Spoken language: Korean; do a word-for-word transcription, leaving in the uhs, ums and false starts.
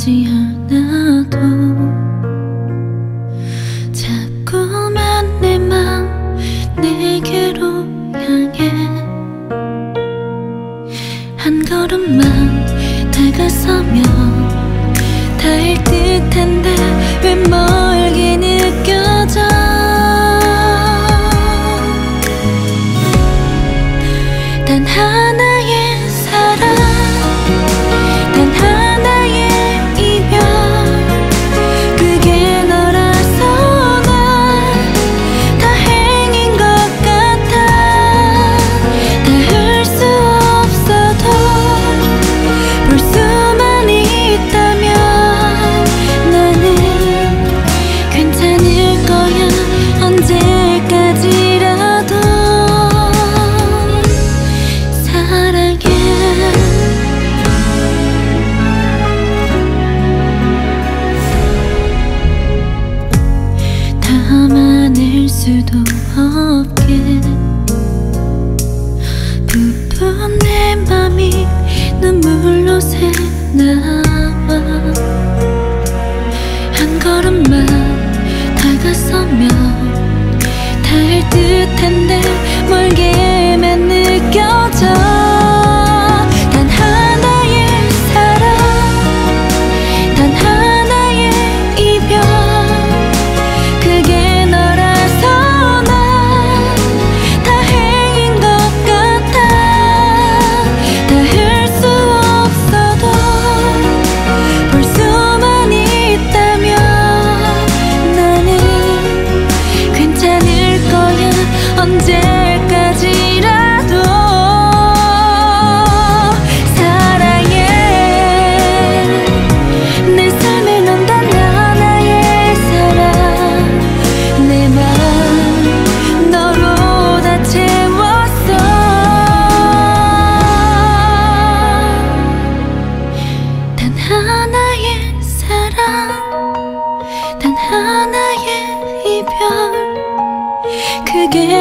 원하지 않아도 자꾸만 내 맘 내게로 향해 한 걸음만 다가서면 닿을 듯한데 왜 멀게 느껴져. 단 하나의 사랑, 단 하나의 이별, 그게 너라서 난 다행인 것 같아. 닿을 수 없어도 볼 수만 있다면 나는 괜찮을 거야. 언제까지라도 담아낼 수도 없게 부푼 내 맘이 눈물로 새나와. 한 걸음만 다가서면 닿을 듯한데 멀게만 느껴져. 언제까지라도 사랑해. 내 삶에 넌 단 하나의 사랑. 내 맘 너로 다 채웠어. 단 하나의 사랑, 단 하나의 이별, 그게